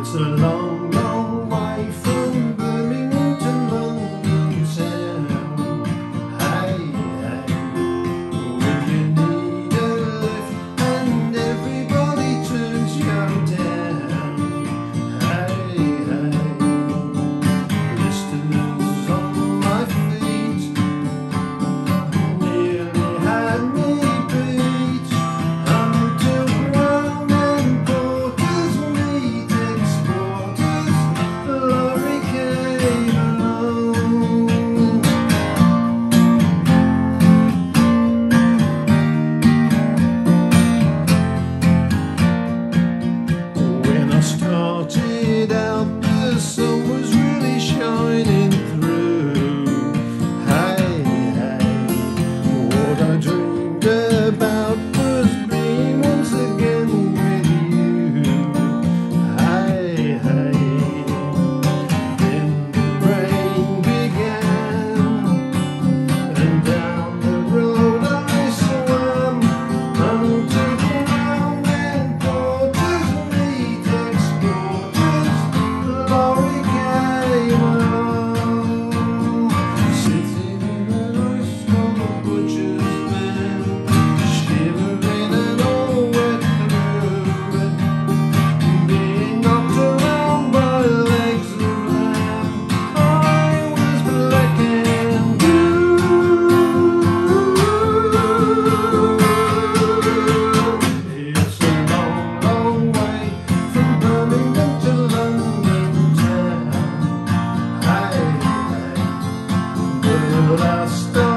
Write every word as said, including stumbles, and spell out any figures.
It's a long, long way from Birmingham to London town. Hey, hey, when you need a lift and everybody turns you down. Hey, hey, blisters on my feet nearly had me beat until ground and porters meet exporters. The lorry came along. When I started out, the sun was really shining through. Hey, hey, what I dreamed about was being once again with you. Hey, hey, then the rain began, and down the road I swam until ground and porters meet exporters. The lorry came along. Sitting in a nice small butcher's van, shivering and all wet through, being knocked around by legs of lamb. I was black and blue. It's a long, long way from Birmingham to London town. Hey, hey, but I stopped